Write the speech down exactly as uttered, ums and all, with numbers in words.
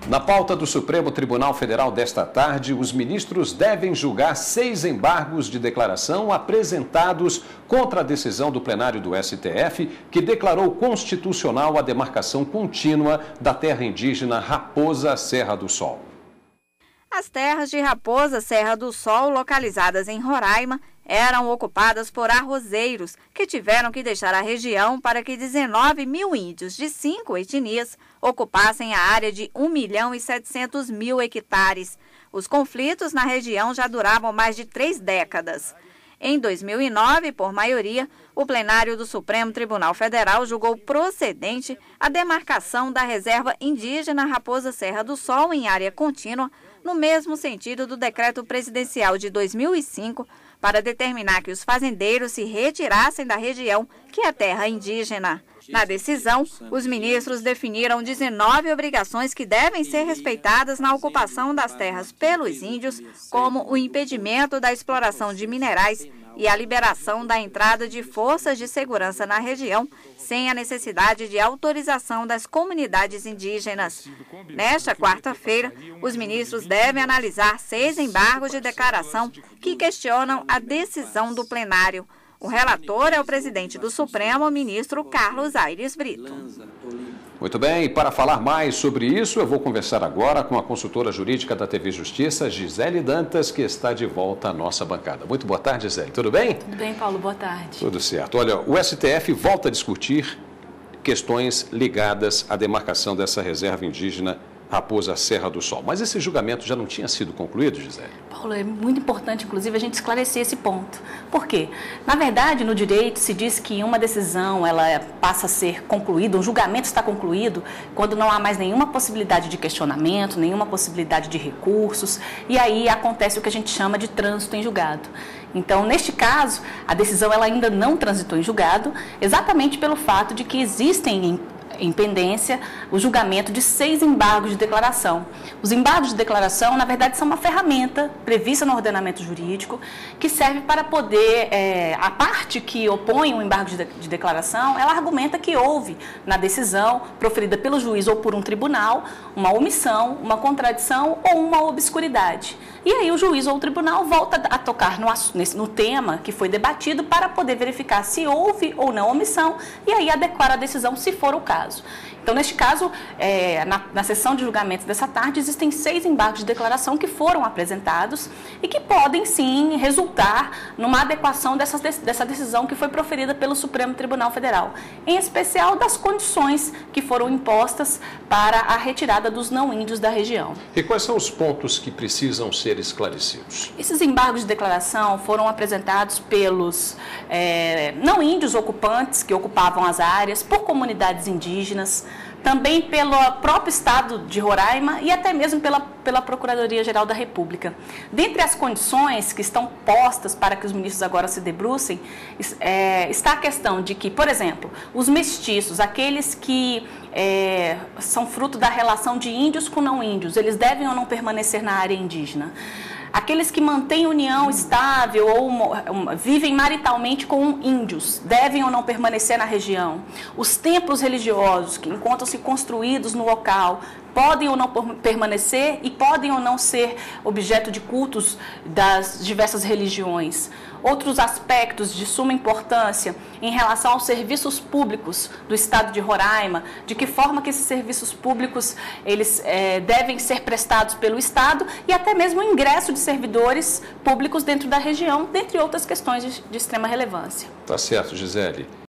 Na pauta do Supremo Tribunal Federal desta tarde, os ministros devem julgar seis embargos de declaração apresentados contra a decisão do plenário do S T F, que declarou constitucional a demarcação contínua da terra indígena Raposa Serra do Sol. As terras de Raposa Serra do Sol, localizadas em Roraima, eram ocupadas por arrozeiros, que tiveram que deixar a região para que dezenove mil índios de cinco etnias ocupassem a área de um milhão e setecentos mil hectares. Os conflitos na região já duravam mais de três décadas. Em dois mil e nove, por maioria, o plenário do Supremo Tribunal Federal julgou procedente a demarcação da reserva indígena Raposa Serra do Sol em área contínua, no mesmo sentido do decreto presidencial de dois mil e cinco, para determinar que os fazendeiros se retirassem da região, que é terra indígena. Na decisão, os ministros definiram dezenove obrigações que devem ser respeitadas na ocupação das terras pelos índios, como o impedimento da exploração de minerais e a liberação da entrada de forças de segurança na região, sem a necessidade de autorização das comunidades indígenas. Nesta quarta-feira, os ministros devem analisar seis embargos de declaração que questionam a decisão do plenário. O relator é o presidente do Supremo, o ministro Carlos Aires Brito. Muito bem, e para falar mais sobre isso, eu vou conversar agora com a consultora jurídica da T V Justiça, Gisele Dantas, que está de volta à nossa bancada. Muito boa tarde, Gisele. Tudo bem? Tudo bem, Paulo. Boa tarde. Tudo certo. Olha, o S T F volta a discutir questões ligadas à demarcação dessa reserva indígena Raposa Serra do Sol. Mas esse julgamento já não tinha sido concluído, Gisele? Paulo, é muito importante, inclusive, a gente esclarecer esse ponto. Por quê? Na verdade, no direito se diz que uma decisão ela passa a ser concluída, um julgamento está concluído quando não há mais nenhuma possibilidade de questionamento, nenhuma possibilidade de recursos, e aí acontece o que a gente chama de trânsito em julgado. Então, neste caso, a decisão ela ainda não transitou em julgado, exatamente pelo fato de que existem em em pendência o julgamento de seis embargos de declaração. Os embargos de declaração, na verdade, são uma ferramenta prevista no ordenamento jurídico que serve para poder, é, a parte que opõe o embargo de, de, de declaração, ela argumenta que houve na decisão proferida pelo juiz ou por um tribunal uma omissão, uma contradição ou uma obscuridade. E aí o juiz ou o tribunal volta a tocar no, no tema que foi debatido para poder verificar se houve ou não omissão e aí adequar a decisão se for o caso. Então, neste caso, é, na, na sessão de julgamento dessa tarde, existem seis embargos de declaração que foram apresentados e que podem, sim, resultar numa adequação dessa, dessa decisão que foi proferida pelo Supremo Tribunal Federal, em especial das condições que foram impostas para a retirada dos não-índios da região. E quais são os pontos que precisam ser esclarecidos? Esses embargos de declaração foram apresentados pelos é, não-índios ocupantes que ocupavam as áreas, por comunidades indígenas, também pelo próprio Estado de Roraima e até mesmo pela, pela Procuradoria-Geral da República. Dentre as condições que estão postas para que os ministros agora se debrucem, é, está a questão de que, por exemplo, os mestiços, aqueles que é, são fruto da relação de índios com não índios, eles devem ou não permanecer na área indígena. Aqueles que mantêm união estável ou um, vivem maritalmente com índios, devem ou não permanecer na região. Os templos religiosos que encontram-se construídos no local, podem ou não permanecer e podem ou não ser objeto de cultos das diversas religiões. Outros aspectos de suma importância em relação aos serviços públicos do Estado de Roraima, de que forma que esses serviços públicos eles, é, devem ser prestados pelo Estado e até mesmo o ingresso de servidores públicos dentro da região, dentre outras questões de, de extrema relevância. Tá certo, Gisele.